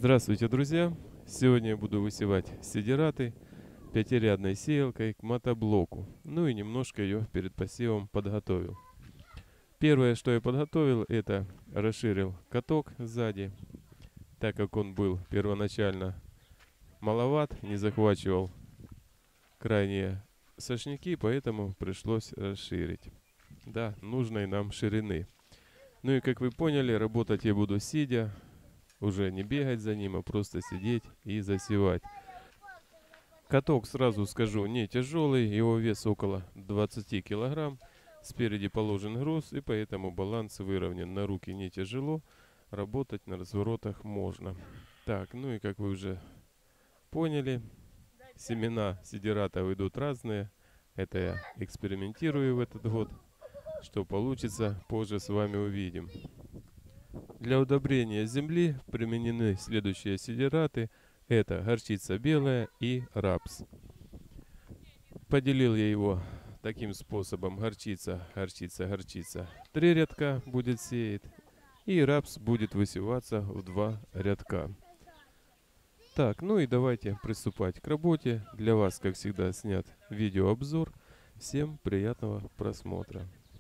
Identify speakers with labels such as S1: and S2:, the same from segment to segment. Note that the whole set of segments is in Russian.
S1: Здравствуйте, друзья! Сегодня я буду высевать сидираты пятирядной сеялкой к мотоблоку. Ну и немножко ее перед посевом подготовил. Первое, что я подготовил, это расширил каток сзади, так как он был первоначально маловат, не захвачивал крайние сошники, поэтому пришлось расширить до нужной нам ширины. Ну и как вы поняли, работать я буду сидя. Уже не бегать за ним, а просто сидеть и засевать. Каток, сразу скажу, не тяжелый, его вес около 20 килограмм. Спереди положен груз, и поэтому баланс выровнен. На руки не тяжело, работать на разворотах можно. Так, ну и как вы уже поняли, семена сидирата идут разные. Это я экспериментирую в этот год. Что получится, позже с вами увидим. Для удобрения земли применены следующие сидираты. Это горчица белая и рапс. Поделил я его таким способом. Горчица, горчица, горчица. 3 рядка будет сеять. И рапс будет высеваться в 2 рядка. Так, ну и давайте приступать к работе. Для вас, как всегда, снят видеообзор. Всем приятного просмотра.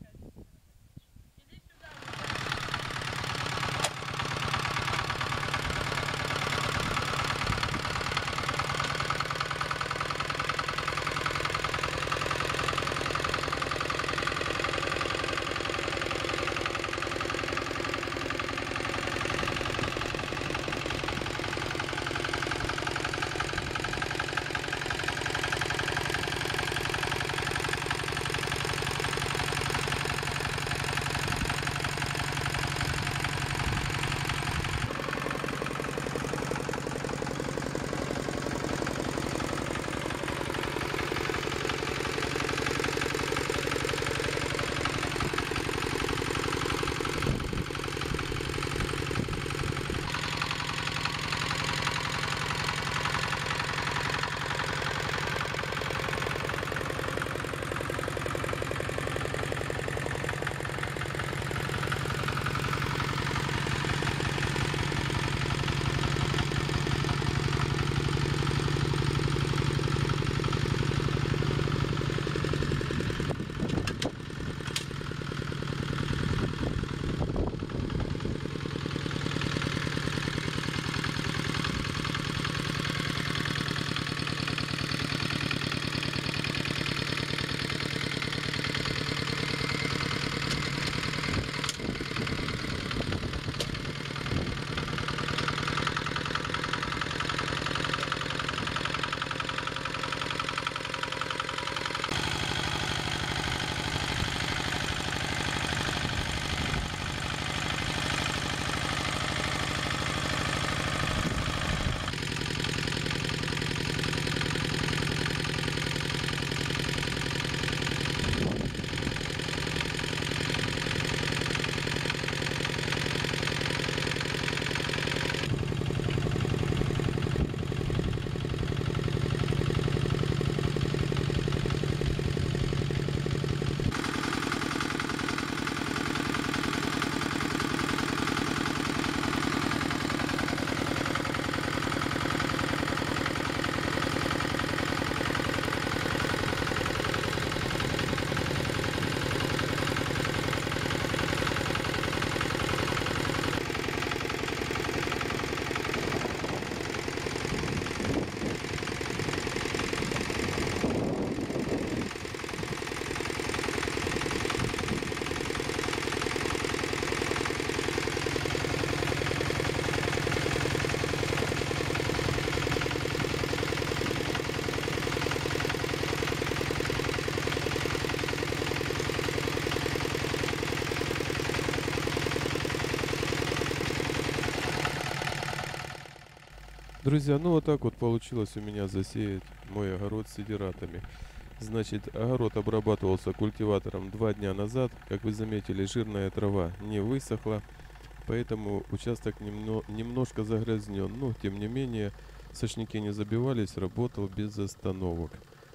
S1: Друзья, ну вот так вот получилось у меня засеять мой огород сидиратами. Значит, огород обрабатывался культиватором 2 дня назад. Как вы заметили, жирная трава не высохла, поэтому участок немножко загрязнен. Но, тем не менее, сошники не забивались, работал без остановок.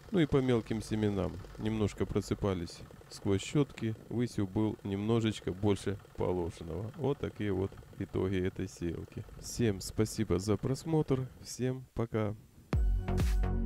S1: Ну и по мелким семенам. Немножко просыпались сквозь щетки. Высев был немножечко больше положенного. Вот такие вот итоги этой сеялки. Всем спасибо за просмотр. Всем пока.